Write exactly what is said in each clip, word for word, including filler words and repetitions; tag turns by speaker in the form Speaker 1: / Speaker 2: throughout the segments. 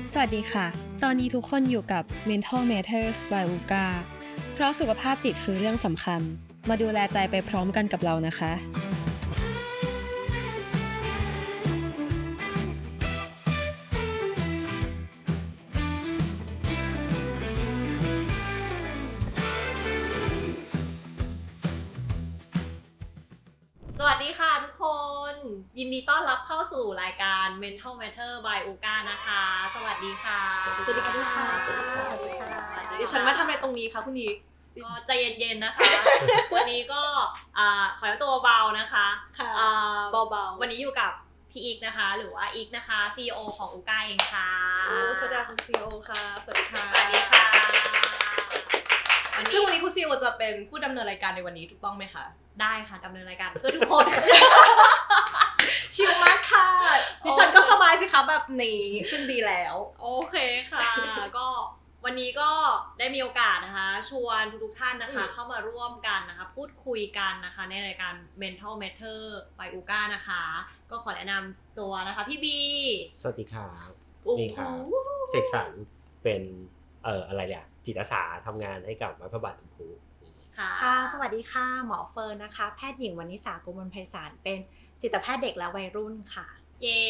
Speaker 1: สวัสดีค่ะตอนนี้ทุกคนอยู่กับ Mental Matters by อู กา เพราะสุขภาพจิตคือเรื่องสำคัญมาดูแลใจไปพร้อมกันกับเรานะคะ
Speaker 2: สวัสดีค่ะทุกคนยินดีต้อนรับเข้าสู่รายการ Mental Matter by อู กา นะคะสวัสดีค่ะ
Speaker 3: สวัสดีค่ะสวัสดีค่ะสวัสดีค่ะดิฉันมาทำอะไรตรงนี้คะคุณนิก
Speaker 2: ก็ใจเย็นๆนะคะวันนี้ก็ขอเล่าตัวเบาๆนะคะ
Speaker 3: เบาๆ
Speaker 2: วันนี้อยู่กับพี่อีกนะคะหรือว่าอีกนะคะ ซี อี โอ ของ อู กา เองค่ะ
Speaker 3: สวัสดีคุณ ซี อี โอ ค่ะสวัสดีค่ะ
Speaker 2: สวัสดีค่ะ
Speaker 3: ซึ่งวันนี้คุณ ซี อี โอ จะเป็นผู้ดำเนินรายการในวันนี้ถูกต้องไหมคะ
Speaker 2: ได้ค่ะดำเนินรายการเพื่อทุกคน
Speaker 3: ชิลมากค่ะดิฉันก็สบายสิคะแบบนี้ซึ่งดีแล้ว
Speaker 2: โอเคค่ะก็วันนี้ก็ได้มีโอกาสนะคะชวนทุกๆท่านนะคะเข้ามาร่วมกันนะคะพูดคุยกันนะคะในรายการ Mental Matter by อู กา นะคะก็ขอแนะนำตัวนะคะพี่บี
Speaker 4: สวัสดีครับนี่ครับเจคสันเป็นเอ่ออะไรเนี่ยจิตอาสาทำงานให้กับวัดพระบาทน้ำพุ
Speaker 5: ค่ะสวัสดีค่ะหมอเฟิร์นนะคะแพทย์หญิงวรรณิสา โกมลไพศาลเป็นจิตแพทย์เด็กและวัยรุ่นค่ะ
Speaker 2: เย้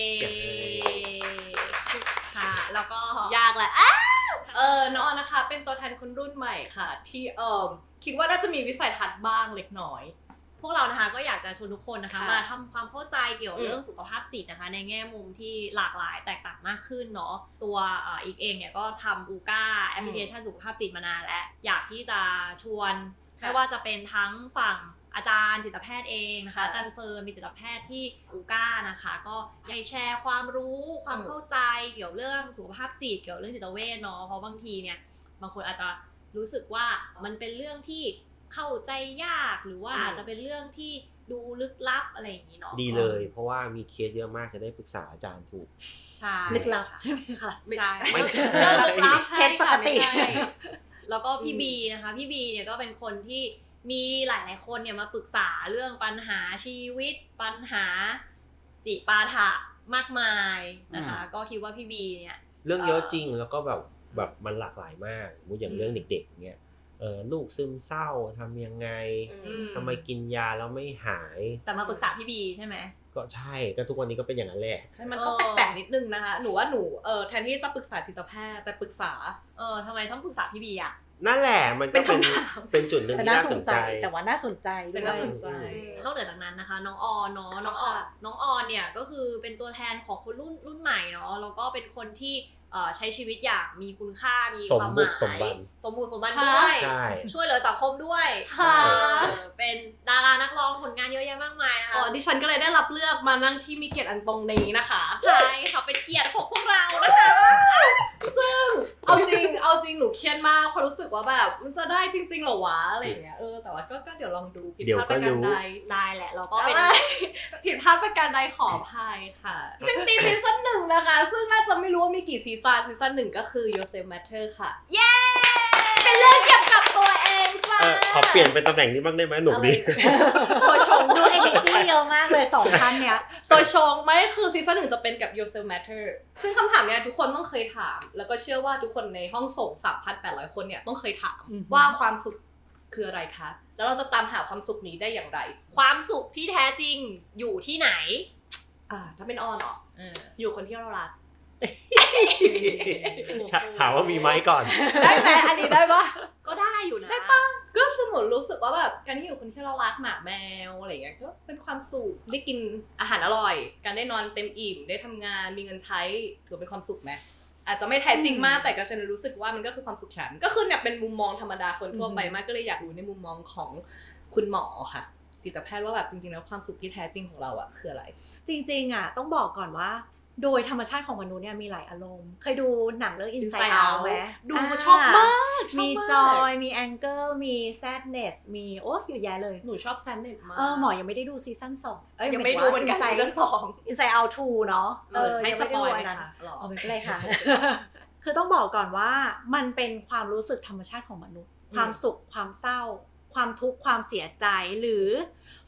Speaker 2: ค่ะแล้วก็
Speaker 3: ยากแหละเออน้องนะคะเป็นตัวแทนคนรุ่นใหม่ค่ะที่เอ่อคิดว่าน่าจะมีวิสัยทัศน์บ้างเล็กน้อย
Speaker 2: พวกเรานะคะก็อยากจะชวนทุกคนนะคะมาทำความเข้าใจเกี่ยวกับเรื่องสุขภาพจิตนะคะในแง่มุมที่หลากหลายแตกต่างมากขึ้นเนาะตัวอีกเองเนี่ยก็ทำ อู กา แอปพลิเคชันสุขภาพจิตมานานแล้วอยากที่จะชวนไม่ว่าจะเป็นทั้งฝั่งอาจารย์จิตแพทย์เองนะคะอาจารย์เฟิร์นมีจิตแพทย์ที่ อู กา นะคะก็อยากแชร์ความรู้ความเข้าใจเกี่ยวเรื่องสุขภาพจิตเกี่ยวเรื่องจิตเวชเนาะเพราะบางทีเนี่ยบางคนอาจจะรู้สึกว่ามันเป็นเรื่องที่เข้าใจยากหรือว่าอาจจะเป็นเรื่องที่ดูลึกลับอะไรอย่างนี้เนาะ
Speaker 4: ดีเลยเพราะว่ามีเคสเยอะมากจะได้ปรึกษาอาจารย์ถูก
Speaker 2: ใช่
Speaker 5: ลึกลับใช่ไหมคะ
Speaker 2: ใช่
Speaker 4: ไม่ใช่
Speaker 2: เรื่องลึกลับ
Speaker 5: เคสปกติ
Speaker 2: แล้วก็พี่บีนะคะพี่บีเนี่ยก็เป็นคนที่มีหลายๆคนเนี่ยมาปรึกษาเรื่องปัญหาชีวิตปัญหาจิปาถะมากมายนะคะก็คิดว่าพี่บีเนี่ย
Speaker 4: เรื่องเยอะจริงแล้วก็แบบแบบมันหลากหลายมากสมมุติอย่างเรื่องเด็กๆเนี่ยเออลูกซึมเศร้าทำยังไงทำไมกินยาแล้วไม่หาย
Speaker 2: แต่มาปรึกษาพี่บีใช่ไหม
Speaker 4: ก็ใช่ก็ทุกวันนี้ก็เป็นอย่างนั้นแหละ
Speaker 3: ใช่มันก็แปลกๆนิดนึงนะคะหนูว่าหนูเออแทนที่จะปรึกษาจิตแพทย์แต่ปรึกษา
Speaker 2: เออทำไมต้องปรึกษาพี่บีอ่ะ
Speaker 4: นั่นแหละมันก็เป็นเป็นจุดหนึ่งที่น่าสนใจ
Speaker 5: แต่ว่าน่าสนใจ
Speaker 3: เป็นน่าสนใจ
Speaker 2: นอกจากนั้นนะคะน้องออนเนาะน้องออนน้องออนเนี่ยก็คือเป็นตัวแทนของคนรุ่นรุ่นใหม่เนาะแล้วก็เป็นคนที่ใช้ชีวิตอย่างมีคุณค่ามีความหมายสมบูรณ์สมบูรณ์สมบันด้วยช่วยเหลือสังคมด้วยเป็นดารานักร้องผลงานเยอะแยะมากมายนะคะ
Speaker 3: อ๋อดิฉันก็เลยได้รับเลือกมานั่งที่มีเกียรติอันตรงนี้นะคะ
Speaker 2: ใช่ค่ะเป็นเกียรติของพวกเรานะคะ
Speaker 3: ซึ่งเอาจริงเอาจริงหนูเครียดมากเพราะรู้สึกว่าแบบมันจะได้จริงๆหรอวะอะไรอย่างเงี้ยเออแต่ว่าก็ก็เดี๋ยวลองดูผิดพลาดประการใด
Speaker 2: ได้แหละเราก็เป็น
Speaker 3: ผิดพลาดประการใดขออภัยค่ะซึ่งตีซีซั่นหนึ่งนะคะซึ่งน่าจะไม่รู้ว่ามีกี่ซีซั่นซีซั่นหนึ่งก็คือ Yourself Matter ค่ะ
Speaker 2: เย้
Speaker 3: เป็นเรื่องเกี่ยวกับตัวเองจ้า
Speaker 4: ขอเปลี่ยนเป็นตำแหน่งนี้บ้างได้ไหมหนุ่มดี
Speaker 5: ตัวชงดู energy เยอะมากเลยสองท่านเนี้ย
Speaker 3: ตัวชงไม่คือซีซั่นหนึ่งจะเป็นกับ Yourself Matter ซึ่งคำถามเนี้ยทุกคนต้องเคยถามแล้วก็เชื่อว่าทุกคนในห้องส่ง สามพันแปดร้อย คนเนี่ยต้องเคยถามว่าความสุขคืออะไรคะแล้วเราจะตามหาความสุขนี้ได้อย่างไร
Speaker 2: ความสุขที่แท้จริงอยู่ที่ไหน
Speaker 3: อ่าถ้าเป็นอ้อนเหรออยู่คนที่เรารัก
Speaker 4: ถามว่ามีไหมก่อน
Speaker 3: ได้ไหมอันนี้ได้ปะ
Speaker 2: ก็ได้อยู่นะ
Speaker 3: ได้ปะก็สมมติรู้สึกว่าแบบการที่อยู่คนที่เรารักหมาแมวอะไรอย่างเงี้ยก็เป็นความสุขได้กินอาหารอร่อยการได้นอนเต็มอิ่มได้ทำงานมีเงินใช้ถือเป็นความสุขไหมอาจจะไม่แท้จริงมากแต่ก็ฉันรู้สึกว่ามันก็คือความสุขฉันก็คือเนี่ยเป็นมุมมองธรรมดาคนทั่วไปมากก็เลยอยากรู้ในมุมมองของคุณหมอค่ะจิตแพทย์ว่าแบบจริงๆแล้วความสุขที่แท้จริงของเราอะคืออะไร
Speaker 5: จริงๆอะต้องบอกก่อนว่าโดยธรรมชาติของมนุษย์เนี่ยมีหลายอารมณ์เคยดูหนังเรื่อง Inside Out ไหม
Speaker 3: ดูชอบมาก
Speaker 5: มี joy มี anger มี sadness มีโอ้อยู่แย่เลย
Speaker 3: หนูชอบ sadness มาก
Speaker 5: เออหมอยังไม่ได้ดูซีซั่นสอง
Speaker 3: เอ้ยยังไม่ดูเหมือนกันซีซั่นสอง
Speaker 5: Inside Out ทูเนาะ
Speaker 3: เออให้สปอยล์นะคะ
Speaker 5: อ๋อไม่เป็นไรค่ะคือต้องบอกก่อนว่ามันเป็นความรู้สึกธรรมชาติของมนุษย์ความสุขความเศร้าความทุกข์ความเสียใจหรือ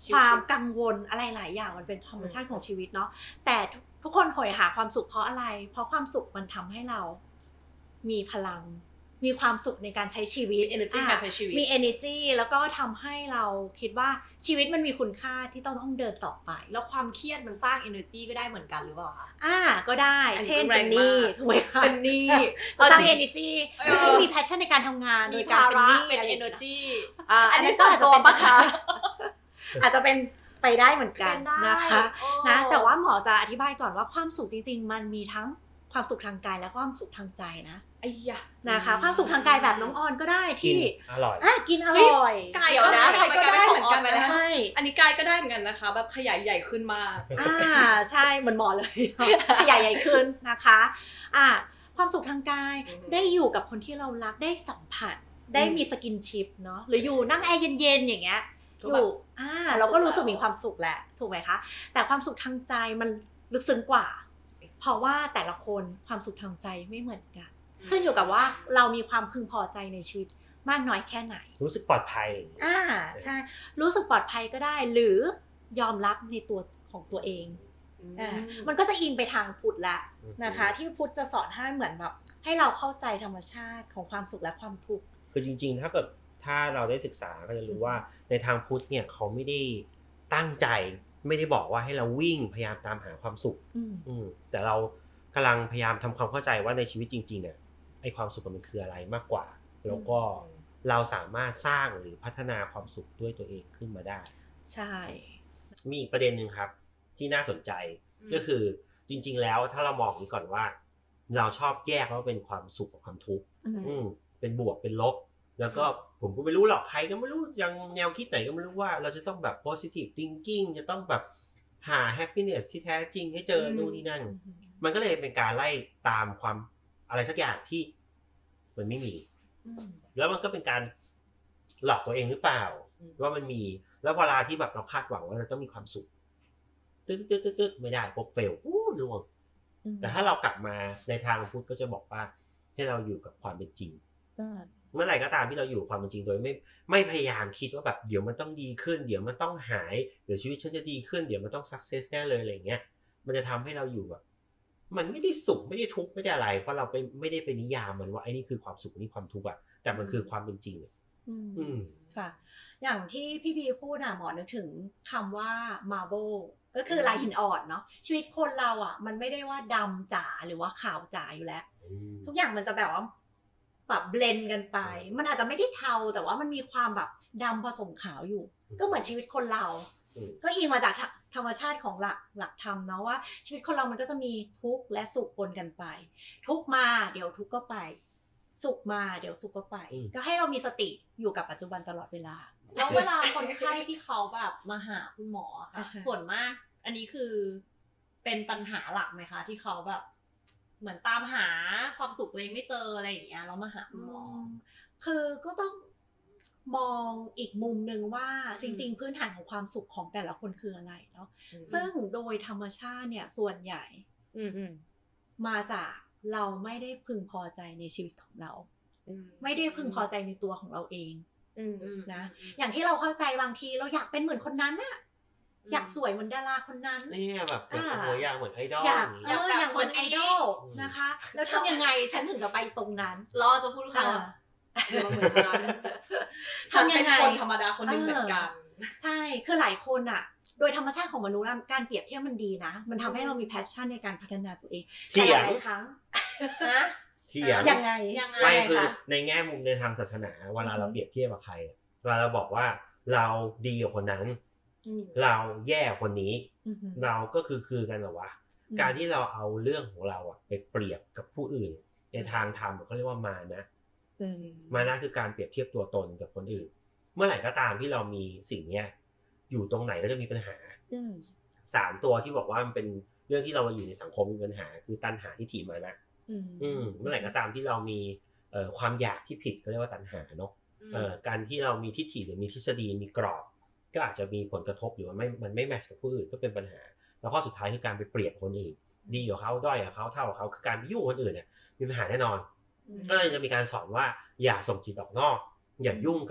Speaker 5: ความกังวลอะไรหลายอย่างมันเป็นธรรมชาติของชีวิตเนาะแต่ทุกคนโหยหาความสุขเพราะอะไรเพราะความสุขมันทำให้เรามีพลังมีความสุขในการใช้ชีวิต
Speaker 3: มี energy การใช้ชีวิต
Speaker 5: มี energy แล้วก็ทำให้เราคิดว่าชีวิตมันมีคุณค่าที่ต้องต้องเดินต่อไป
Speaker 2: แล้วความเครียดมันสร้าง energy ก็ได้เหมือนกันหรือเปล่าคะ
Speaker 5: อ่าก็ได้เช่นเป็นหนี้ถูกไหมคะ
Speaker 3: เป็นหนี้
Speaker 5: จะสร้าง energy คือมี passion ในการทำงานโดยการเป็นหนี้
Speaker 2: เป็น energy
Speaker 5: อ่าอันนี้ก็อาจจะเป็นปะคะอาจจะเป็นไปได้เหมือนกันนะคะนะแต่ว่าหมอจะอธิบายก่อนว่าความสุขจริงๆมันมีทั้งความสุขทางกายและความสุขทางใจนะ
Speaker 3: ไอ้ยะ
Speaker 5: นะคะความสุขทางกายแบบน้องออนก็ได้ที่
Speaker 4: อร่อย
Speaker 5: อ่ะกินอร่อย
Speaker 3: กายก็ได้กายก็ได้เหมือนกันนะ
Speaker 5: ใช่
Speaker 3: อันนี้กายก็ได้เหมือนกันนะคะแบบขยายใหญ่ขึ้นมาก
Speaker 5: อ่าใช่เหมือนหมอเลยขยายใหญ่ขึ้นนะคะอ่าความสุขทางกายได้อยู่กับคนที่เรารักได้สัมผัสได้มีสกินชิปเนาะหรืออยู่นั่งแอร์เย็นๆอย่างเงี้ยอยู่อ่าเราก็รู้สึกมีความสุขแหละถูกไหมคะแต่ความสุขทางใจมันลึกซึ้งกว่าเพราะว่าแต่ละคนความสุขทางใจไม่เหมือนกันขึ้นอยู่กับว่าเรามีความพึงพอใจในชีวิตมากน้อยแค่ไหน
Speaker 4: รู้สึกปลอดภัย
Speaker 5: อ่าใช่รู้สึกปลอดภัยก็ได้หรือยอมรับในตัวของตัวเองอ่ามันก็จะอินไปทางพุทธละนะคะที่พุทธจะสอนให้เหมือนแบบให้เราเข้าใจธรรมชาติของความสุขและความทุกข์
Speaker 4: คือจริงๆถ้าเกิดถ้าเราได้ศึกษาก็จะรู้ว่าในทางพุทธเนี่ยเขาไม่ได้ตั้งใจไม่ได้บอกว่าให้เราวิ่งพยายามตามหาความสุขอืมแต่เรากำลังพยายามทำความเข้าใจว่าในชีวิตจริงๆเนี่ยไอ้ความสุขมันคืออะไรมากกว่าแล้วก็เราสามารถสร้างหรือพัฒนาความสุขด้วยตัวเองขึ้นมาได้
Speaker 5: ใช่
Speaker 4: มีอีกประเด็นนึงครับที่น่าสนใจก็คือจริงๆแล้วถ้าเรามองก่อนว่าเราชอบแยกว่าเป็นความสุขกับความทุกข์เป็นบวกเป็นลบแล้วก็ผมก็ไม่รู้หรอกใครก็ไม่รู้ยังแนวคิดไหนก็ไม่รู้ว่าเราจะต้องแบบ positive thinking จะต้องแบบหา happiness ที่แท้จริงให้เจอนู่นนี่นั่นมันก็เลยเป็นการไล่ตามความอะไรสักอย่างที่มันไม่มีแล้วมันก็เป็นการหลอกตัวเองหรือเปล่าว่ามันมีแล้วเวลาที่แบบเราคาดหวังว่าเราต้องมีความสุขตึ๊ดตึ๊ดตึ๊ดตึ๊ดไม่ได้พบเฟลอู้ร่วงแต่ถ้าเรากลับมาในทางพุทธก็จะบอกว่าให้เราอยู่กับความเป็นจริงเมื่อไหร่ก็ตามที่เราอยู่กับความเป็นจริงโดยไม่ไม่พยายามคิดว่าแบบเดี๋ยวมันต้องดีขึ้นเดี๋ยวมันต้องหายเดี๋ยวชีวิตฉันจะดีขึ้นเดี๋ยวมันต้องสักเซสแน่เลยอะไรเงี้ยมันจะทำให้เราอยู่แบบมันไม่ได้สุขไม่ได้ทุกข์ไม่ได้อะไรเพราะเราไปไม่ได้ไปนิยามมันว่าไอ้นี่คือความสุขนี่ความทุกข์อะแต่มันคือความเป็นจริง
Speaker 5: อืมค่ะอย่างที่พี่บีพูดน่ะหมอนึกถึงคำว่า marble ก็คือลายหินอ่อนเนาะชีวิตคนเราอ่ะมันไม่ได้ว่าดำจ๋าหรือว่าขาวจ๋าอยู่แล้วทุกอย่างมันจะแบบว่าแบบเบลนด์กันไปมันอาจจะไม่ได้เทาแต่ว่ามันมีความแบบดำผสมขาวอยู่ก็เหมือนชีวิตคนเราก็อิงมาจากธรรมชาติของหลักหลักธรรมเนาะว่าชีวิตคนเรามันก็จะมีทุกข์และสุขปนกันไปทุกข์มาเดี๋ยวทุกข์ก็ไปสุขมาเดี๋ยวสุขก็ไปก็ให้เรามีสติอยู่กับปัจจุบันตลอดเวลา
Speaker 2: แล้วเวลาคนไข้ที่เขาแบบมาหาคุณหมอค่ะส่วนมากอันนี้คือเป็นปัญหาหลักไหมคะที่เขาแบบเหมือนตามหาความสุขตัวเองไม่เจออะไรอย่างเงี้ยแล้วมาหาคุณหมอ
Speaker 5: คือก็ต้องมองอีกมุมนึงว่าจริงๆพื้นฐานของความสุขของแต่ละคนคืออะไรเนาะซึ่งโดยธรรมชาติเนี่ยส่วนใหญ่มาจากเราไม่ได้พึงพอใจในชีวิตของเราไม่ได้พึงพอใจในตัวของเราเองนะอย่างที่เราเข้าใจบางทีเราอยากเป็นเหมือนคนนั้นน่ะอยากสวยเหมือนดาราคนนั้น
Speaker 4: นี่แบบเป็นตัวอย่างเหมือนไอดอล
Speaker 5: อยากเอออยากเหมือนไอดอลนะคะแล้วทำยังไงฉันถึงจะไปตรงนั้น
Speaker 2: เราจะพูดค่ะเราเหมือนฉันฉันเป็นคนธรรมดาคนนึงเหมือนกัน
Speaker 5: ใช่คือหลายคนอ่ะโดยธรรมชาติของมนุษย์การเปรียบเทียบมันดีนะมันทำให้เรามีแพชชั่นในการพัฒนาตัวเอง
Speaker 4: แต่
Speaker 5: หลายครั้ง
Speaker 2: นะ
Speaker 4: เถียง
Speaker 5: ยังไง
Speaker 4: ไม่คือในแง่มุมในทางศาสนาเวลาเราเปรียบเทียบกับใครเวลาเราบอกว่าเราดีกว่าคนนั้นเราแย่คนนี้เราก็คือคือกันเหรอวะการที่เราเอาเรื่องของเราอะไปเปรียบกับผู้อื่นในทางธรรมเขาเรียกว่ามานะมานะคือการเปรียบเทียบตัวตนกับคนอื่นเมื่อไหร่ก็ตามที่เรามีสิ่งเนี้ยอยู่ตรงไหนก็จะมีปัญหาสามตัวที่บอกว่ามันเป็นเรื่องที่เราอยู่ในสังคมมีปัญหาคือตัณหาทิฏฐิมานะเมื่อไหร่ก็ตามที่เรามีความอยากที่ผิดก็เรียกว่าตัณหาเนาะการที่เรามีทิฏฐิหรือมีทฤษฎีมีกรอบก็อาจจะมีผลกระทบหรือว่าไม่มันไม่แมทช์กับผู้อื่นก็เป็นปัญหาแล้วข้อสุดท้ายคือการไปเปรียบคนอื่นดีกว่าเขาด้อยกว่าเขาเท่ากับเขาคือการไปยุ่งคนอื่นเนี่ยมีปัญหาแน่นอนก็เลยจะมีการสอนว่าอย่าส่งจิตออกนอกอย่ายุ่งกับ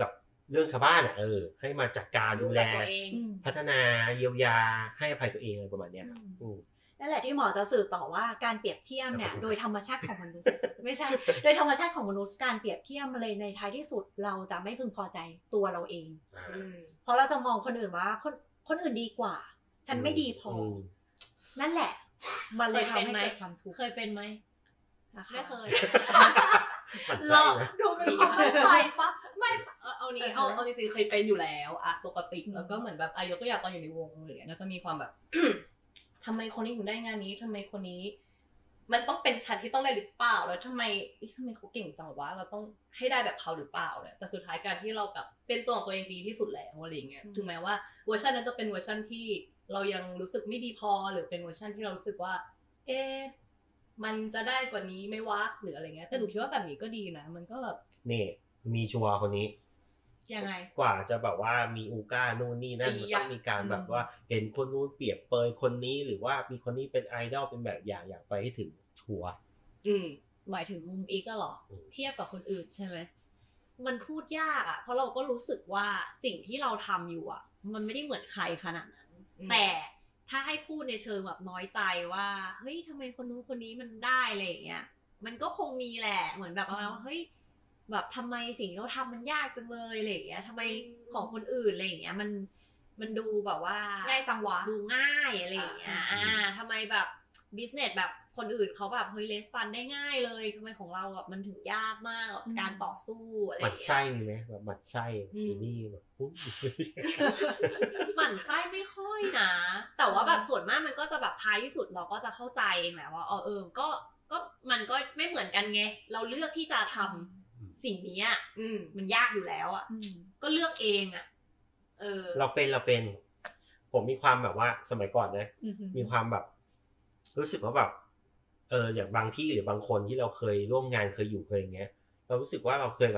Speaker 4: เรื่องชาวบ้านอ่ะเออให้มาจัดการดูแล
Speaker 2: ตัวเอง
Speaker 5: อืม
Speaker 4: พัฒนาเยียวยาให้อภัยตัวเองอะไรประมาณเนี้ยอืม
Speaker 5: นั่นแหละที่หมอจะสื่อต่อว่าการเปรียบเทียบเนี่ย
Speaker 4: ครับ
Speaker 5: โดยธรรมชาติของมนุษย์ ไม่ใช่ โดยธรรมชาติของมนุษย์การเปรียบเทียบมาเลยในท้ายที่สุดเราจะไม่พึงพอใจตัวเราเอง
Speaker 4: อ่า
Speaker 3: อืม
Speaker 5: เพราะเราจะมองคนอื่นว่าคนคนอื่นดีกว่า ฉันไม่ดีพออ
Speaker 4: ม
Speaker 5: นั่นแหละ มันเลย
Speaker 2: เคย
Speaker 5: ทำ
Speaker 2: เป็น
Speaker 5: ให้
Speaker 2: ไหม
Speaker 5: เกิดความทุกข์
Speaker 2: เคยเป็นไหม
Speaker 5: นะคะ
Speaker 2: ไม่เคย
Speaker 4: มัน
Speaker 3: เรา
Speaker 4: ใช่นะ
Speaker 3: ดูเป็นความมั่นใจปะไม่เอาเอานี้เอาเอาจริงๆเคยเป็นอยู่แล้วอะปกติแล้วก็เหมือนแบบอายกตัวอย่างตอนอยู่ในวงอะไรอย่างเงี้ยก็จะมีความแบบ ทำไมคนนี้ถึงได้งานนี้ทำไมคนนี้ มันต้องเป็นฉันที่ต้องได้หรือเปล่าแล้วทำไมเอ๊ะทำไมเขาเก่งจังวะเราต้องให้ได้แบบเขาหรือเปล่าเนี่ยแต่สุดท้ายการที่เราแบบเป็นตัวของตัวเองดีที่สุดแล้วอะไรอย่างเงี้ยถึงแม้ว่าเวอร์ชันนั้นจะเป็นเวอร์ชันที่เรายังรู้สึกไม่ดีพอหรือเป็นเวอร์ชันที่เรารู้สึกว่า เอ๊ะมันจะได้กว่านี้ไหมวะหรืออะไรเงี้ยแต่หนูคิดว่าแบบนี้ก็ดีนะมันก็แบบ
Speaker 4: นี่มีชัวร์คนนี้
Speaker 2: ยังไง
Speaker 4: กว่าจะแบบว่ามีอูก้านู่นนี่นั่น
Speaker 3: ไอ้
Speaker 4: มัน
Speaker 3: ยะ
Speaker 4: ต้องมีการแบบว่าเห็นคนนู้นเปรียบเปยคนนี้หรือว่ามีคนนี้เป็นไอดอลเป็นแบบอย่างอยากไปให้ถึงชัวร์
Speaker 3: อืม
Speaker 2: หมายถึงมุมอีกก็หรอ
Speaker 4: อืม
Speaker 2: เทียบกับคนอื่นใช่ไหมมันพูดยากอ่ะเพราะเราก็รู้สึกว่าสิ่งที่เราทำอยู่อ่ะ มันไม่ได้เหมือนใครขนาดนั้น
Speaker 3: อืม
Speaker 2: แต่ถ้าให้พูดในเชิงแบบน้อยใจว่าเฮ้ยทำไมคนนู้นคนนี้มันได้อะไรอย่างเงี้ยมันก็คงมีแหละเหมือนแบบว่าเฮ้ยแบบทำไมสิ่งที่เราทำมันยากจังเลยอะไรอย่างเงี้ยทำไมของคนอื่นอะไรอย่างเงี้ยมันมันดูแบบว่า
Speaker 3: ง่ายจังวะ
Speaker 2: ดูง่ายอะไรอย่างเงี้ย
Speaker 3: อ่า
Speaker 2: อ่าทำไมแบบบิสเนสแบบคนอื่นเขาแบบเฮ้ยเลสฟันได้ง่ายเลยทำไมของเราแบบมันถึงยากมากแบบการต่อสู้อะไรอ
Speaker 4: หมั
Speaker 2: ย่า
Speaker 4: ด
Speaker 2: งเงี้
Speaker 4: ไส้
Speaker 2: ย
Speaker 4: มีไหมแบบหมัดไส้
Speaker 3: อืม
Speaker 4: อีนี่แบบอุ๊ย
Speaker 2: หมั่นไส้ไม่ค่อยนะ แต่ว่าแบบส่วนมากมันก็จะแบบท้ายที่สุดเราก็จะเข้าใจเองแหละว่าเออเออก็ก็มันก็ไม่เหมือนกันไงเราเลือกที่จะทำสิ่งนี้อะ
Speaker 3: อืม
Speaker 2: มันยากอยู่แล้วอ่ะ
Speaker 5: อืม
Speaker 2: ก็เลือกเองอ่ะเออ
Speaker 4: เราเป็นเราเป็น ผมมีความแบบว่าสมัยก่อนนะ
Speaker 5: อืม
Speaker 4: มีความแบบ รู้สึกว่าแบบเอออย่างบางที่หรือบางคนที่เราเคยร่วมงานเคยอยู่เคยอย่างเงี้ย เรารู้สึกว่าเราเคยแบบ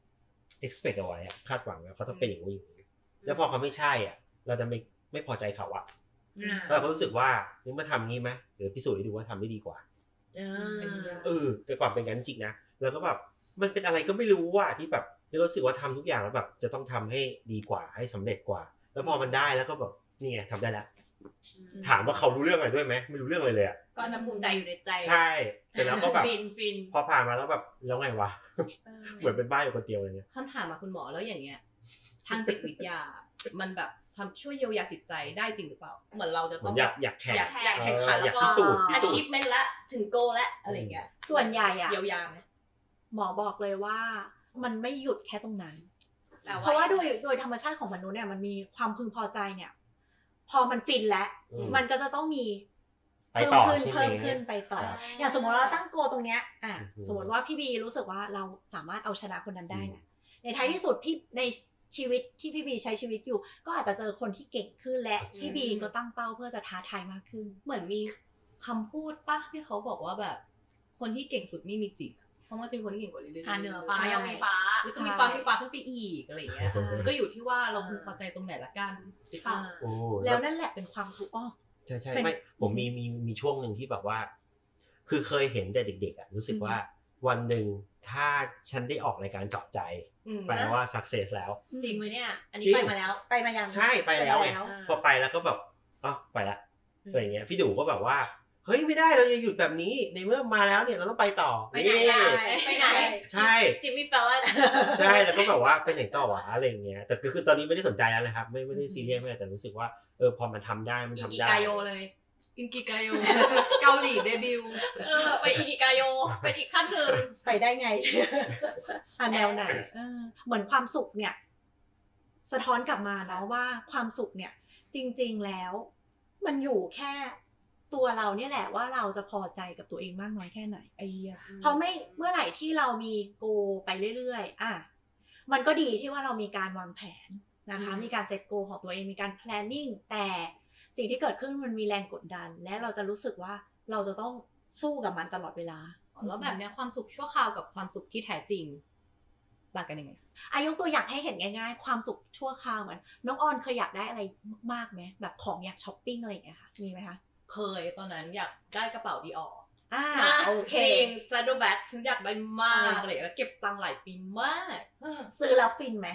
Speaker 4: expect เอาไว้อะคาดหวังว่าเขาต้องเป็นอย่างนี้อย่างนี้แล้วพอเขาไม่ใช่อ่ะ เราจะไม่ไม่พอใจเขาอะ
Speaker 2: อ่า
Speaker 4: แล้วเราก็รู้สึกว่านี่มาทำงี้ไหมหรือพิสูจน์ให้ดูว่าทำได้ดีกว่า
Speaker 2: เออ
Speaker 4: เออแต่ก่อนเป็นงั้นจริงนะแล้วก็แบบมันเป็นอะไรก็ไม่รู้ว่าที่แบบที่รู้สึกว่าทำทุกอย่างแล้วแบบจะต้องทำให้ดีกว่าให้สำเร็จกว่า แล้วพอมันได้แล้วก็แบบนี่ไงทำได้แล้วถามว่าเขารู้เรื่องอะไรด้วยไหมไม่รู้เรื่องอะไรเลยอ่ะ
Speaker 2: ก็จะภูมิใจอยู่ในใจ
Speaker 4: ใช่เสร็จแล้วก็แบบ
Speaker 2: ฟินฟิน
Speaker 4: พอผ่านมาแล้วแบบแล้วไงวะ
Speaker 5: เออ
Speaker 4: เหมือนเป็นบ้าอยู่คนเดียวเลยเนี่ย
Speaker 3: คำถามมาคุณหมอแล้วอย่างเงี้ย ทางจิตวิทยา มันแบบทำช่วยเยียวยาจิตใจได้จริงหรือเปล่า เหมือนเราจะ
Speaker 4: เหมื
Speaker 3: ต้
Speaker 4: อ
Speaker 3: อน ง
Speaker 4: อยา
Speaker 3: แบ
Speaker 4: ก
Speaker 3: บ
Speaker 4: อยากแข่ง
Speaker 3: อยากอยากแข่งขัน
Speaker 4: เออ
Speaker 3: แล้วก็
Speaker 4: อยากพิสูจน์พิสูจน์
Speaker 3: achievement ละถึงโกและอะไรอย่างเงี้ย
Speaker 5: ส่วนใหญ่อะ
Speaker 3: เยียวยาไหม
Speaker 5: หมอบอกเลยว่ามันไม่หยุดแค่ตรงนั้น
Speaker 2: แต่
Speaker 5: เพราะว่าโดยโดยธรรมชาติของมนุษย์เนี่ยมันมีความพึงพอใจเนี่ย พอมันฟินแล้ว
Speaker 4: อืม
Speaker 5: มันก็จะต้องมี
Speaker 4: ไปต่อ
Speaker 5: เพิ่ม
Speaker 4: ใช่
Speaker 5: ขึ้น
Speaker 4: ไหม
Speaker 5: เพิ่มขึ้นไปต่อ
Speaker 4: ครับ
Speaker 5: อย่างสมมติว่าเราตั้งโกตรงเนี้ยอ่ะ
Speaker 4: อืม
Speaker 5: สมมติว่าพี่บีรู้สึกว่าเราสามารถเอาชนะคนนั้นได้นะในท้ายที่สุดพี่ในชีวิตที่พี่บีใช้ชีวิตอยู่ ก็อาจจะเจอคนที่เก่งขึ้นและพี่บีก็ตั้งเป้าเพื่อจะท้าทายมากขึ้น
Speaker 3: เหมือนมีคำพูดปะที่เขาบอกว่าแบบ คนที่เก่งสุดไม่มีจริงอะเพราะว่าจะมีคนที่เก่งกว่าเรื่อยๆ
Speaker 2: หาเหนือฟ้า
Speaker 5: ใช่
Speaker 2: ยังมีฟ้า
Speaker 3: แล้วก็มีฟ้ามีฟ้าขึ้นไปอีกอะไรอย่างเงี้ย
Speaker 4: ใช่
Speaker 3: ก็อยู่ที่ว่าเราพึงพอใจตรงไหนละกันหรือเปล่า
Speaker 4: โอ้
Speaker 5: แล้วนั่นแหละเป็นความทุกข์อ้อ
Speaker 4: ใช่ใช่
Speaker 5: เป็น
Speaker 4: ไม่ผมมีมีมีช่วงหนึ่งที่แบบว่า คือเคยเห็นแต่เด็กๆอ่ะรู้สึกว่าวันหนึ่งถ้าฉันได้ออกรายการเจาะใจ
Speaker 3: อืม
Speaker 4: แปลว่า success แล้ว
Speaker 2: จริงไหมเนี่ย อันนี้
Speaker 4: จริง
Speaker 2: ไปมาแล้ว
Speaker 5: ไปมายัง
Speaker 4: ใช่ไปแล้วไง
Speaker 5: ไปแล้ว
Speaker 4: พอไปแล้วก็แบบอ๋อไปละอะไรอย่างเงี้ยพี่ดูก็แบบว่าเฮ้ยไม่ได้เราจะหยุดแบบนี้ในเมื่อมาแล้วเนี่ยเราต้องไปต่อ
Speaker 2: ไปไหนล่ะ ไปไหน
Speaker 4: ใช่
Speaker 2: จิมมี่เฟลเลน
Speaker 4: ใช่แล้วก็แบบว่าไปไหนต่อวะอะไรอย่างเงี้ยแต่คือคือตอนนี้ไม่ได้สนใจแล้วนะครับไม่ไม่ได้ซีเรียสไม่อะไรแต่รู้สึกว่าเออพอมันทำได้มัน
Speaker 2: อิ
Speaker 4: ทำ
Speaker 2: กิ
Speaker 4: ได้
Speaker 2: กายโยเลย
Speaker 3: อินกิกายโย เกาหลีเดบิวต์
Speaker 2: เออไปอิกิกายโยเป็นอีกขั้นหนึ่ง
Speaker 5: ไปได้ไง อ่ะแนวไหนเออเหมือนความสุขเนี่ย สะท้อนกลับมาเนาะว่าความสุขเนี่ย จริงๆแล้ว มันอยู่แค่ตัวเราเนี่ยแหละว่าเราจะพอใจกับตัวเองมากน้อยแค่ไหน
Speaker 3: ไอ้ยะ
Speaker 5: เพราะไม่เมื่อไหร่ที่เรามีโกไปเรื่อยๆอ่ะมันก็ดีที่ว่าเรามีการวางแผนนะคะ มีการเซตโกของตัวเองมีการ planning แต่สิ่งที่เกิดขึ้นมันมีแรงกดดัน และเราจะรู้สึกว่าเราจะต้องสู้กับมันตลอดเวลา
Speaker 3: แล้วแบบเนี้ยความสุขชั่วคราวกับความสุขที่แท้จริงต่างกันยังไง
Speaker 5: อายกตัวอย่างให้เห็นง่ายๆ ความสุขชั่วคราวเหมือนน้องออนเคยอยากได้อะไรมากไหมแบบของอยากช้อปปิ้งอะไรอย่างเงี้ยค่ะมีไหมคะ
Speaker 3: เคยตอนนั้นอยากได้กระเป๋าดีออ
Speaker 5: อ่า
Speaker 3: อ่ะ
Speaker 5: โอเค
Speaker 3: จริงซาโดแบ็กฉันอยากได้มาก
Speaker 5: อ่า
Speaker 3: อะไรอย่างเงี้ยแล้วเก็บตังค์หลายปีมาก
Speaker 5: ซื้อแล้วฟินไหม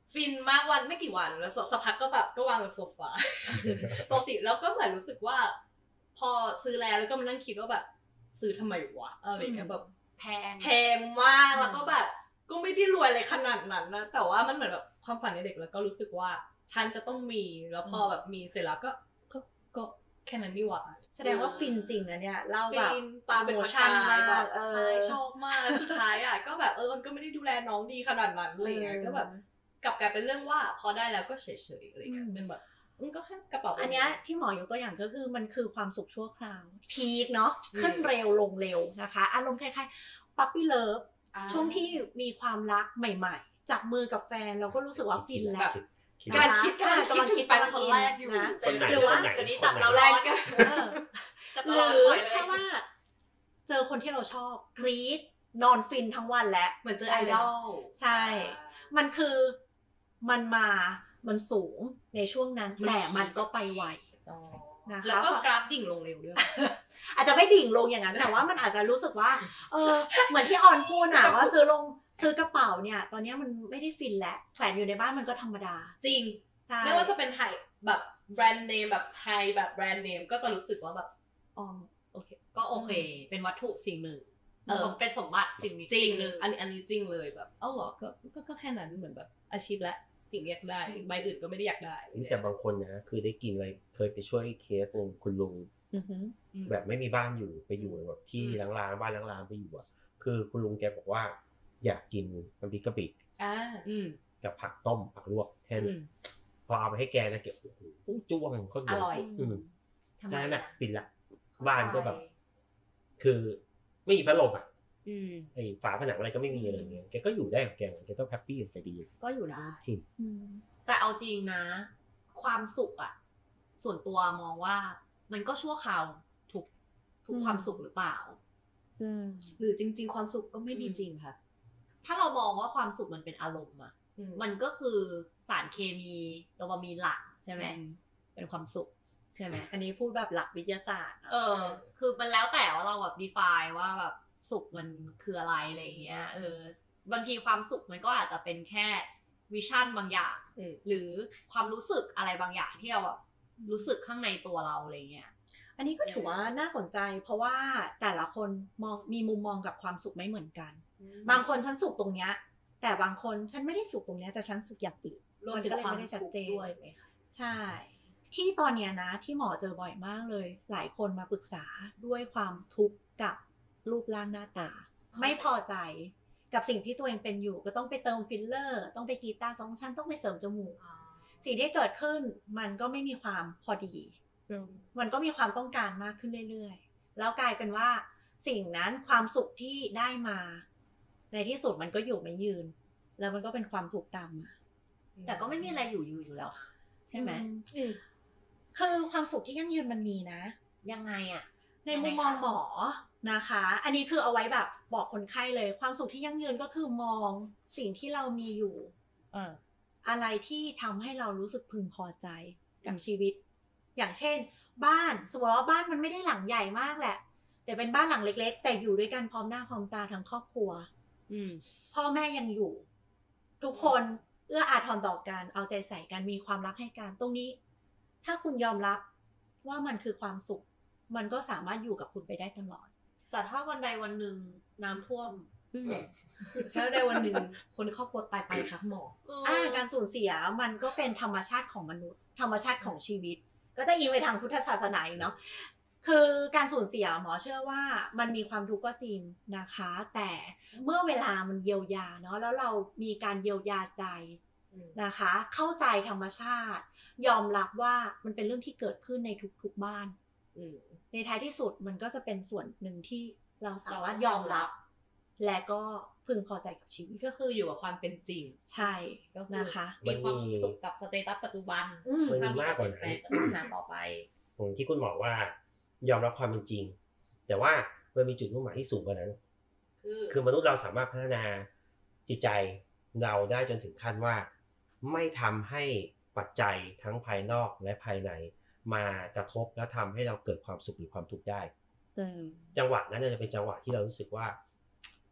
Speaker 3: ฟินมากวันไม่กี่วันแล้วสักพักก็แบบก็วางบนโซฟา ปกติแล้วก็เหมือนรู้สึกว่าพอซื้อแล้วแล้วก็มานั่งคิดว่าแบบซื้อทำไมวะอะไรอย่างเงี้ยแบบ
Speaker 2: แพง
Speaker 3: แพงมากแล้วก็แบบก็ไม่ได้รวยอะไรขนาดนั้นนะแต่ว่ามันเหมือนแบบความฝันในเด็กแล้วก็รู้สึกว่าฉันจะต้องมีแล้วพอแบบมีเสร็จแล้วก็ก็ก็แค่นั้นนี่หว่า
Speaker 5: แสดงว่าฟินจริงนะเนี่ยเล่าแบบ
Speaker 3: ปาเป็นโมชั่นมากแบบใช่ชอบมากแล้วสุดท้ายอ่ะก็แบบเออมันก็ไม่ได้ดูแลน้องดีขนาดนั้นอะไรเงี้ยก็แบบกลับกลายเป็นเรื่องว่าพอได้แล้วก็เฉยๆอะไรเงี้ยเป็นแบบมันก็แค่กระเป๋า
Speaker 5: อันเนี้ยที่หมอยกตัวอย่างก็คือมันคือความสุขชั่วคราวพีคเนาะขึ้นเร็วลงเร็วนะคะอารมณ์คล้ายๆปั๊ปปี้เลิฟช่วงที่มีความรักใหม่ๆจับมือกับแฟนเราก็รู้สึกว่าฟินแล้ว
Speaker 3: การคิดการกำลังคิดแฟนคนแรกอยู่
Speaker 4: นะ
Speaker 3: หรือว่า
Speaker 4: เดี๋
Speaker 3: ยวนี้จับเราแรกกัน
Speaker 5: หรือแค่ว่าเจอคนที่เราชอบกรี๊ดนอนฟินทั้งวันแล้ว
Speaker 3: เหมือนเจอไอดอล
Speaker 5: ใช่มันคือมันมามันสูงในช่วงนั้นแต่มันก็ไปไว
Speaker 3: นะคะแล้วก็กราฟดิ่งลงเร็วด้วย
Speaker 5: อาจจะไม่ดิ่งลงอย่างนั้นแต่ว่ามันอาจจะรู้สึกว่าเออเหมือนที่ออนพูดอะว่าซื้อลงซื้อกระเป๋าเนี่ยตอนนี้มันไม่ได้ฟินแล้วแขวนอยู่ในบ้านมันก็ธรรมดา
Speaker 3: จริงไม่ว่าจะเป็นไทยแบบแบรนด์เนมแบบไทยแบบแบรนด์เนมก็จะรู้สึกว่าแบบอ๋อโอเค
Speaker 2: ก็โอเคเป็นวัตถุสิ่งหนึ่งเป็นสมบัติสิ่งนี้
Speaker 3: จริงอันนี้อันนี้จริงเลยแบบเอ้าเหรอก็ก็แค่นั้นเหมือนแบบอาชีพและสิ่งอยากได้ใบอื่นก็ไม่ได้อยากได้
Speaker 4: แต่บางคนนะคือได้กินอะไรเคยไปช่วยเคสนึงคุณลุงแบบไม่มีบ้านอยู่ไปอยู่แบบที่ล้างๆบ้านล้างๆไปอยู่อ่ะคือคุณลุงแกบอกว่าอยากกินน้ำพริกกะปิ
Speaker 3: อ่า
Speaker 4: กับผักต้มผักลวกแค่นี้พอเอาไปให้แกนะแกโอ้โหจ้วงเขา
Speaker 3: อร่อย
Speaker 4: แค่นั้นน่ะปิดละบ้านก็แบบคือไม่มีพัดลมอ่ะไอ้ฝาผนังอะไรก็ไม่มีอะไรเงี้ยแกก็อยู่ได้กับแกแกก็แฮปปี้ใจดี
Speaker 3: ก็อยู่ได้
Speaker 2: แต่เอาจริงนะความสุขอ่ะส่วนตัวมองว่ามันก็ชั่วคราวทุกทุกความสุขหรือเปล่า
Speaker 3: หรือจริงๆความสุขก็ไม่มีจริงค่ะ
Speaker 2: ถ้าเรามองว่าความสุขมันเป็นอารมณ์อ่ะมันก็คือสารเคมีโดปามีนหลักใช่ไหมเป็นความสุขใช่ไหม
Speaker 5: อันนี้พูดแบบหลักวิทยาศาสตร์
Speaker 2: เออคือมันแล้วแต่ว่าเราแบบ define ว่าแบบสุขมันคืออะไรอะไรเงี้ยเออบางทีความสุขมันก็อาจจะเป็นแค่วิชั่นบางอย่างหรือความรู้สึกอะไรบางอย่างที่เราแบบรู้สึกข้างในตัวเราอะไรเงี้ย
Speaker 5: อันนี้ก็ถือว่าน่าสนใจเพราะว่าแต่ละคนมองมีมุมมองกับความสุขไม่เหมือนกันบางคนฉันสุขตรงเนี้ยแต่บางคนฉันไม่ได้สุขตรงเนี้ยแต่ฉันสุขอย่างอื่น
Speaker 2: มันก็เลยไม่ได้ชัดเจนด้วยไหมคะ
Speaker 5: ใช่ที่ตอนเนี้ยนะที่หมอเจอบ่อยมากเลยหลายคนมาปรึกษาด้วยความทุกข์กับรูปร่างหน้าตาไม่พอใจกับสิ่งที่ตัวเองเป็นอยู่ก็ต้องไปเติมฟิลเลอร์ต้องไปกรีดตาสองชั้นต้องไปเสริมจมูกสิ่งที่เกิดขึ้นมันก็ไม่มีความพอดีมันก็มีความต้องการมากขึ้นเรื่อยๆแล้วกลายเป็นว่าสิ่งนั้นความสุขที่ได้มาในที่สุดมันก็อยู่ไม่ยืนแล้วมันก็เป็นความทุกข์ตามมา
Speaker 2: แต่ก็ไม่มีอะไรอยู่ยืนอยู่แล้วใช่ไหม
Speaker 5: คือความสุขที่ยั่งยืนมันมีนะ
Speaker 2: ยังไงอะ
Speaker 5: ในมุมมองหมอนะคะอันนี้คือเอาไว้แบบบอกคนไข้เลยความสุขที่ยั่งยืนก็คือมองสิ่งที่เรามีอยู่อะไรที่ทำให้เรารู้สึกพึงพอใจกับชีวิตอย่างเช่นบ้านสมมติว่าบ้านมันไม่ได้หลังใหญ่มากแหละแต่เป็นบ้านหลังเล็กๆแต่อยู่ด้วยกันพร้อมหน้าพร้อมตาทั้งครอบครัวพ่อแม่ยังอยู่ทุกคนเอื้ออาทรต่อกันเอาใจใส่กันมีความรักให้กันตรงนี้ถ้าคุณยอมรับว่ามันคือความสุขมันก็สามารถอยู่กับคุณไปได้ตลอด
Speaker 2: แต่ถ้าวันใดวันหนึ่งน้ำท่วมถ้าใดวันหนึ่งคนครอบครัวตายไปค่ะหมอ
Speaker 5: อ่าการสูญเสียมันก็เป็นธรรมชาติของมนุษย์ธรรมชาติของชีวิตก็จะอิงไปทางพุทธศาสนาเนาะคือการสูญเสียหมอเชื่อว่ามันมีความทุกข์ก็จริงนะคะแต่เมื่อเวลามันเยียวยาเนาะแล้วเรามีการเยียวยาใจนะคะเข้าใจธรรมชาติยอมรับว่ามันเป็นเรื่องที่เกิดขึ้นในทุกๆบ้านในท้ายที่สุดมันก็จะเป็นส่วนหนึ่งที่เราสามารถยอมรับและก็พึงพอใจกับชีวิต
Speaker 3: ก็คืออยู่กับความเป็นจริง
Speaker 5: ใช่นะคะ
Speaker 2: มีความสุขกับสเตตัสปัจจุบัน
Speaker 4: มันมีมากกว่านั้น
Speaker 2: ปัญหาต่อไป
Speaker 4: ผมที่คุณบอกว่ายอมรับความเป็นจริงแต่ว่ามันมีจุดมุ่งหมายที่สูงกว่านั้นคือคือมนุษย์เราสามารถพัฒนาจิตใจเราได้จนถึงขั้นว่าไม่ทำให้ปัจจัยทั้งภายนอกและภายในมากระทบและทำให้เราเกิดความสุขหรือความทุกข์ได้จังหวะนั้นจะเป็นจังหวะที่เรารู้สึกว่า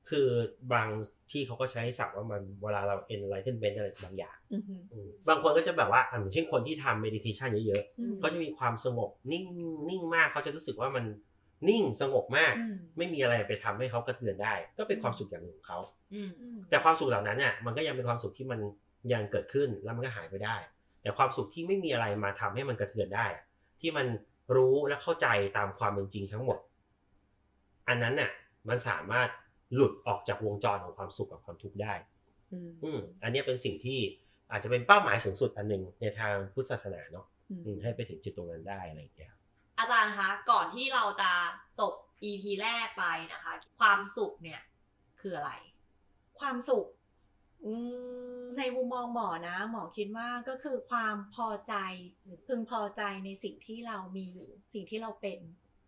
Speaker 4: คือบางที่เขาก็ใช้ศัพท์ว่ามันเวลาเรา enlightenment อะไรบางอย่างบางคนก็จะแบบว่าอย่างเช่นคนที่ทำ meditation เยอะๆเขาจะมีความสงบนิ่งนิ่งมากเขาจะรู้สึกว่ามันนิ่งสงบมากไม่มีอะไรไปทำให้เขากระเทือนได้ก็เป็นความสุขอย่างหนึ่งของเขาแต่ความสุขเหล่านั้นเนี่ยมันก็ยังเป็นความสุขที่มันยังเกิดขึ้นแล้วมันก็หายไปได้แต่ความสุขที่ไม่มีอะไรมาทำให้มันกระเทือนได้ที่มันรู้และเข้าใจตามความเป็นจริงทั้งหมดอันนั้นน่ะมันสามารถหลุดออกจากวงจรของความสุขกับความทุกข์ได้อืมอันนี้เป็นสิ่งที่อาจจะเป็นเป้าหมายสูงสุดอันหนึ่งในทางพุทธศาสนาเนาะให้ไปถึงจุดตรงนั้นได้อะไรอย่างเงี้ย
Speaker 2: อาจารย์คะก่อนที่เราจะจบ อี พี แรกไปนะคะความสุขเนี่ยคืออะไร
Speaker 5: ความสุขในมุมมองหมอนะหมอคิดว่าก็คือความพอใจหรือพึงพอใจในสิ่งที่เรามีอยู่สิ่งที่เราเป็น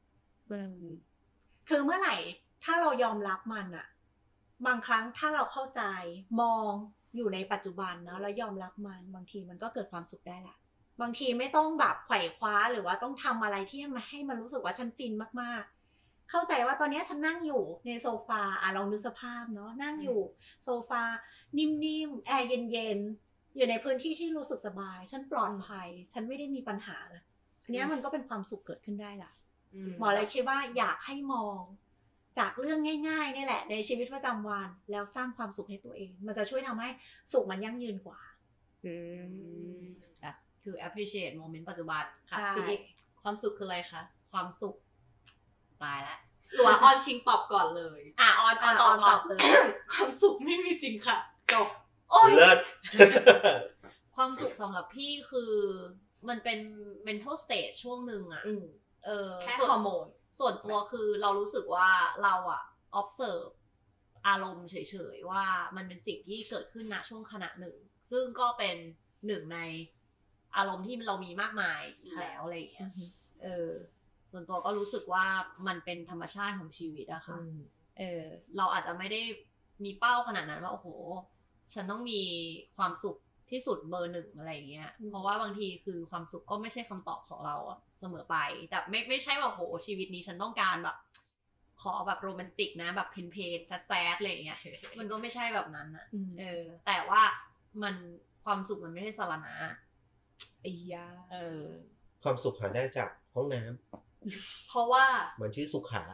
Speaker 5: คือเมื่อไหร่ถ้าเรายอมรับมันอะบางครั้งถ้าเราเข้าใจมองอยู่ในปัจจุบันเนาะแล้วยอมรับมันบางทีมันก็เกิดความสุขได้ละบางทีไม่ต้องแบบไขว่คว้าหรือว่าต้องทำอะไรที่มาให้มันรู้สึกว่าฉันฟินมากๆเข้าใจว่าตอนนี้ฉันนั่งอยู่ในโซฟาอ่ะลองนึกสภาพเนาะนั่งอยู่โซฟานิ่มๆแอร์เย็นๆอยู่ในพื้นที่ที่รู้สึกสบายฉันปลอดภัยฉันไม่ได้มีปัญหาเลยอันนี้มันก็เป็นความสุขเกิดขึ้นได้ละหมอเลยคิดว่าอยากให้มองจากเรื่องง่ายๆนี่แหละในชีวิตประจำวันแล้วสร้างความสุขให้ตัวเองมันจะช่วยทำให้สุขมันยั่งยืนกว่า
Speaker 2: อืมอ่ะคือ appreciate moment ปัจจุบัน
Speaker 3: ค่ะพี่อีกความสุขคืออะไรคะ
Speaker 2: ความสุขตายแล้ว
Speaker 3: หรือว่าออนชิงตอบก่อนเลย
Speaker 2: อ่ะออนออนตอบตอบเลย
Speaker 3: ความสุขไม่มีจริงค่ะจบ
Speaker 4: โอ้ยเลิศ
Speaker 2: ความสุขสำหรับพี่คือมันเป็น mental state ช่วงนึงอ่ะเออ
Speaker 3: แค่ฮอร์โมน
Speaker 2: ส่วนตัวคือเรารู้สึกว่าเราอะ observe อารมณ์เฉยๆว่ามันเป็นสิ่งที่เกิดขึ้นณช่วงขณะหนึ่งซึ่งก็เป็นหนึ่งในอารมณ์ที่เรามีมากมายอยู่แล้วอะไรอย่างเงี้ยเออส่วนตัวก็รู้สึกว่ามันเป็นธรรมชาติของชีวิตอะค่ะเออเราอาจจะไม่ได้มีเป้าขนาดนั้นว่าโอ้โหฉันต้องมีความสุขที่สุดเบอร์หนึ่งอะไรอย่างเงี้ยเพราะว่าบางทีคือความสุขก็ไม่ใช่คำตอบของเราอะเสมอไปแต่ไม่ไม่ใช่ว่าโหชีวิตนี้ฉันต้องการแบบขอแบบโรแมนติกนะแบบเพนเพนแซดๆอะไรอย่างเงี้ยมันก็ไม่ใช่แบบนั้นอะเออแต่ว่ามันความสุขมันไม่ได้สารณะ
Speaker 3: ไอ้ยา
Speaker 2: เออ
Speaker 4: ความสุขหาได้จากห้องน้
Speaker 3: ำเพราะว่า
Speaker 4: มันชื่อสุขา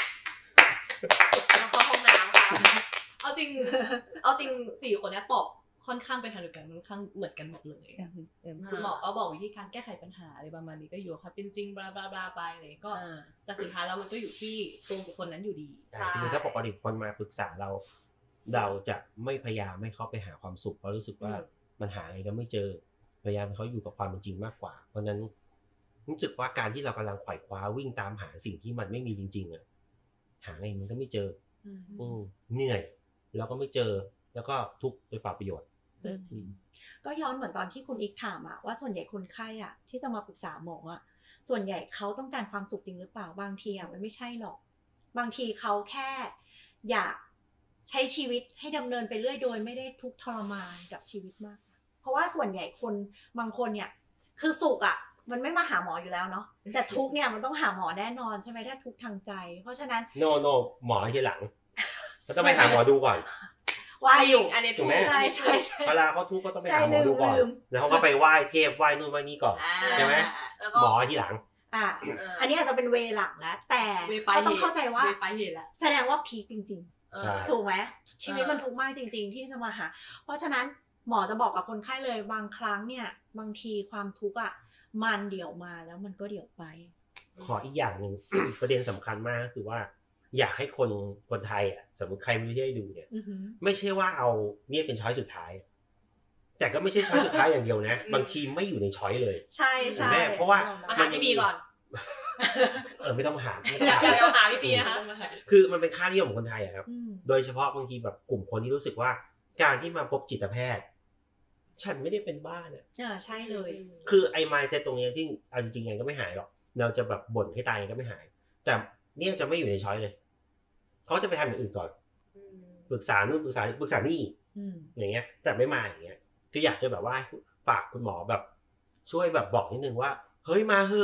Speaker 2: แล้วก็ห้องน้ำค่ะ
Speaker 3: เอาจริงเอาจริงสี่คนนี้ตอบค่อนข้างไปทางเดียวกันค่อนข้างเหมือนกันหมดเลยคุณหมอก็บอกวิธีการแก้ไขปัญหาอะไรประมาณนี้ก็อยู่ค่ะเป็นจริงบลาบลาบลาไปเลยก็แต่สุดท้ายแล้วมันก็อยู่ที่ตัวบุคคลนั้นอยู่ดี
Speaker 4: ใช่คือถ้าปกติคนมาปรึกษาเราเราจะไม่พยายามให้เขาไปหาความสุขเพราะรู้สึกว่ามันหาอะไรก็ไม่เจอพยายามให้เขาอยู่กับความเป็นจริงมากกว่าเพราะนั้นรู้สึกว่าการที่เรากำลังไขว่คว้าวิ่งตามหาสิ่งที่มันไม่มีจริงๆอ่ะหาไงมันก็ไม่เจออืมเหนื่อยแล้วก็ไม่เจอแล้วก็ทุกข์โดยเปล่าประโยชน์
Speaker 5: ก็ย้อนเหมือนตอนที่คุณอีกถามอะว่าส่วนใหญ่คนไข้อะที่จะมาปรึกษาหมออะส่วนใหญ่เขาต้องการความสุขจริงหรือเปล่าบางทีอะมันไม่ใช่หรอกบางทีเขาแค่อยากใช้ชีวิตให้ดำเนินไปเรื่อยโดยไม่ได้ทุกข์ทรมานกับชีวิตมากเพราะว่าส่วนใหญ่คนบางคนเนี่ยคือสุขอะมันไม่มาหาหมออยู่แล้วเนาะแต่ทุกข์เนี่ยมันต้องหาหมอแน่นอนใช่ไหมถ้าทุกข์ทางใจเพราะฉะนั้น
Speaker 4: no no หมอทีหลังเขาต้องไปหาหมอดูก่อน
Speaker 5: ว่าอยู่
Speaker 3: อันนี้ถูก
Speaker 5: ใช่ใช่
Speaker 4: เวลาเขาทุกข์ก็ต้องไปหาหมอดูก่อนแล้วเขาก็ไปไหว้เทพไหว้นู่นไหว้นี่ก่อนใช่ไหมหมอทีหลัง
Speaker 5: อ่าอันนี้อาจจะเป็นเวหลังแล้วแต่ก็ต้องเข้าใจว่าแสดงว่าพีคจริงๆถูกไหมชีวิตมันทุกข์มากจริงๆที่จะมาหาเพราะฉะนั้นหมอจะบอกกับคนไข้เลยบางครั้งเนี่ยบางทีความทุกข์อ่ะมันเดี่ยวมาแล้วมันก็เดี่ยวไป
Speaker 4: ขออีกอย่างนึง ประเด็นสำคัญมากก็คือว่าอยากให้คนคนไทยอ่ะสมมติใครไม่ได้ดูเนี่ยไม่ใช่ว่าเอาเนี่ยเป็นช้อยสุดท้ายแต่ก็ไม่ใช่ช้อยสุดท้ายอย่างเดียวนะบางทีไม่อยู่ในช้อยเลย
Speaker 5: ใช่ใช่
Speaker 4: เพราะว่า
Speaker 2: มาหาพี่ปีก่อน
Speaker 4: เออไม่ต้องมาหา
Speaker 2: อย่าอย่าหาพี่ปีนะคะ
Speaker 4: คือมันเป็นค่านิยมของคนไทยอะครับโดยเฉพาะบางทีแบบกลุ่มคนที่รู้สึกว่าการที่มาพบจิตแพทย์ฉันไม่ได้เป็นบ้าเนี่ย
Speaker 5: อ่าใช่เลย
Speaker 4: คือไอ้ mindset ตรงนี้ที่เอาจริงๆไงก็ไม่หายหรอกเราจะแบบบ่นให้ตายก็ไม่หายแต่เนี่ยจะไม่อยู่ในช้อยเลยเขาจะไปทำอย่างอื่นก่อนปรึกษานู่นปรึกษาปรึกษานี่อย่างเงี้ยแต่ไม่มาอย่างเงี้ยคืออยากจะแบบว่าฝากคุณหมอแบบช่วยแบบบอกนิดนึงว่าเฮ้ยมาเถอะ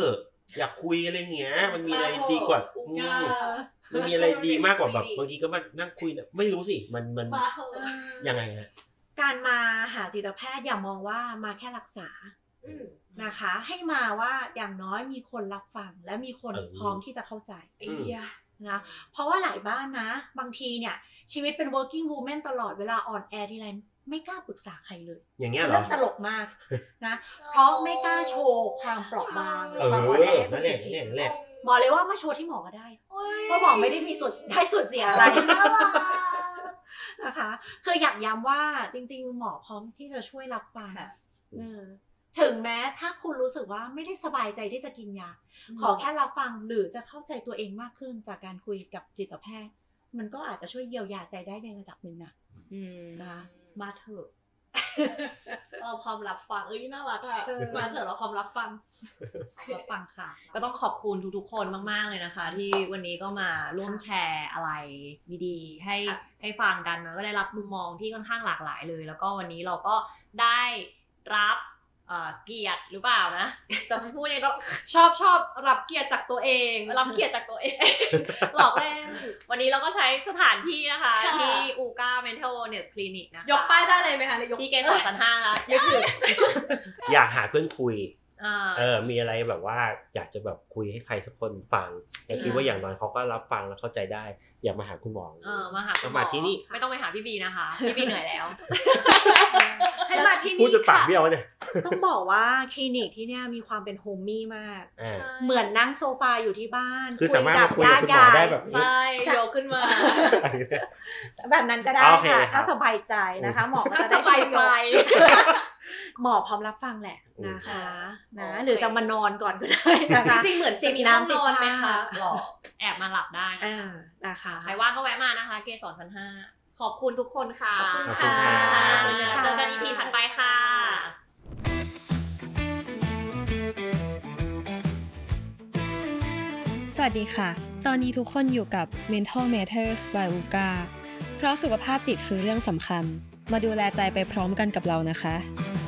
Speaker 4: อยากคุยอะไรเงี้ยมันมีอะไรดีกว่ามันมีอะไรดีมากกว่าแบบบางทีก็มานั่งคุยไม่รู้สิมันมันยังไงฮะ
Speaker 5: การมาหาจิตแพทย์อย่ามองว่ามาแค่รักษานะคะให้มาว่าอย่างน้อยมีคนรับฟังและมีคนพร้อมที่จะเข้าใจนะเพราะว่าหลายบ้านนะบางทีเนี่ยชีวิตเป็น working woman ตลอดเวลาอ่อนแอทีไรไม่กล้าปรึกษาใครเลย
Speaker 4: อย่างเงี้ยเหรอ
Speaker 5: เรื่องตลกมากนะเพราะไม่กล้าโชว์ความเปราะบางความอ่อนแอ
Speaker 4: นั่นแหละนั่นแหละนั่นแหละ
Speaker 5: บอกเลยว่ามาโชว์ที่หมอก็ได้เพราะหมอไม่ได้มีส่วนได้ส่วนเสียอะไรนะคะคืออยากย้ำว่าจริงๆหมอพร้อมที่จะช่วยรับฟังถึงแม้ถ้าคุณรู้สึกว่าไม่ได้สบายใจที่จะกินยาขอแค่รับฟังหรือจะเข้าใจตัวเองมากขึ้นจากการคุยกับจิตแพทย์มันก็อาจจะช่วยเยียวยาใจได้ในระดับหนึ่งนะ
Speaker 3: นะมาเถอะเราพร้อมรับฟังเอ้ยน่ารักอ่ะมาเถอะเราพร้อมรับฟังรับฟังค่ะ
Speaker 2: ก็ต้องขอบคุณทุกๆคนมากๆเลยนะคะที่วันนี้ก็มาร่วมแชร์อะไรดีๆให้ให้ฟังกันนะก็ได้รับมุมมองที่ค่อนข้างหลากหลายเลยแล้วก็วันนี้เราก็ได้รับเกียรติหรือเปล่านะแต่ฉันพูดยัง
Speaker 3: ชอบชอบรับเกียรติจากตัวเอง
Speaker 2: รับเกียรติจากตัวเองหลอกเล่นวันนี้เราก็ใช้สถานที่นะคะที่อูก้า Mental Wellness Clinic นะคะ
Speaker 3: ยกป้ายได้เลยไหมคะยก
Speaker 2: ที่เกสรชั้นห้าค่ะ
Speaker 3: ยกถือ
Speaker 4: อยากหาเพื่อนคุยเออมีอะไรแบบว่าอยากจะแบบคุยให้ใครสักคนฟังแต่คิดว่าอย่างน้อยเขาก็รับฟังแล้วเข้าใจได้อยากมาหาคุณหมอ
Speaker 2: เออมาหา
Speaker 4: คุณหมอที่นี่
Speaker 2: ไม่ต้องไปหาพี่บีนะคะพี่บีเหนื่อยแล้ว
Speaker 3: ให้มาที่นี่
Speaker 4: พูดจะปากเบี้ยวเนี่ย
Speaker 5: ต้องบอกว่าคลินิกที่เนี่ยมีความเป็นโฮมมี่มากเหมือนนั่งโซฟาอยู่ที่บ้าน
Speaker 4: คือสามารถคุยกับคุณหมอได้แบบ
Speaker 3: ใช่ยกขึ้นมา
Speaker 5: แบบนั้นก็ได้ค่ะถ้าสบายใจนะคะหมอก็จะได้
Speaker 3: สบายใจ
Speaker 5: หมอพร้อมรับฟังแหละนะคะนะหรือจะมานอนก่อนก็ได้นะคะ
Speaker 3: จริงๆเหมือนจะมีน้ำนอนไหมคะ
Speaker 2: หรอแอบมาหลับได้
Speaker 5: นะคะ
Speaker 2: ใครว่างก็แวะมานะคะเกสรชั้นห้าขอบคุณทุกคนค่ะ
Speaker 3: ขอบคุณค่ะ
Speaker 2: เจอกันอีพีถัดไปค่ะ
Speaker 1: สวัสดีค่ะตอนนี้ทุกคนอยู่กับ Mental Matters by อูก้าเพราะสุขภาพจิตคือเรื่องสำคัญมาดูแลใจไปพร้อมกันกับเรานะคะ